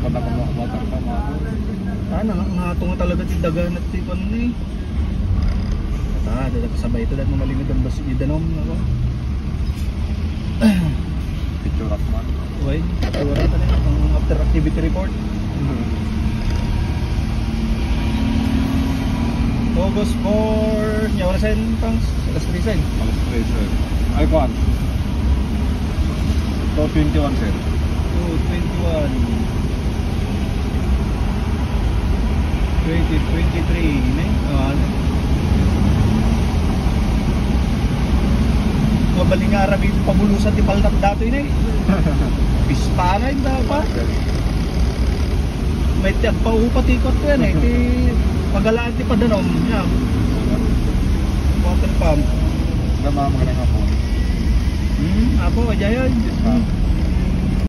kada ka motor pa mo. Ano, nga talaga si dagan at si pan ni. Dapat sabay ito dahil malimit ang basi idanom ako. Picture up man. Okay, picture up na ang after activity report. August 4, nyawa na sa'yo pangs, alas 3 sa'yo. Alas 3 sir. Ay kuan. 221 sir. 221 2023 mabaling nga rabi pabulusan di paldat dato yun pispa na yun dapat may tiyag pa upatikot ko yan di pagalaan di padanom yan water pump Gama magandang hapon. apo ajayan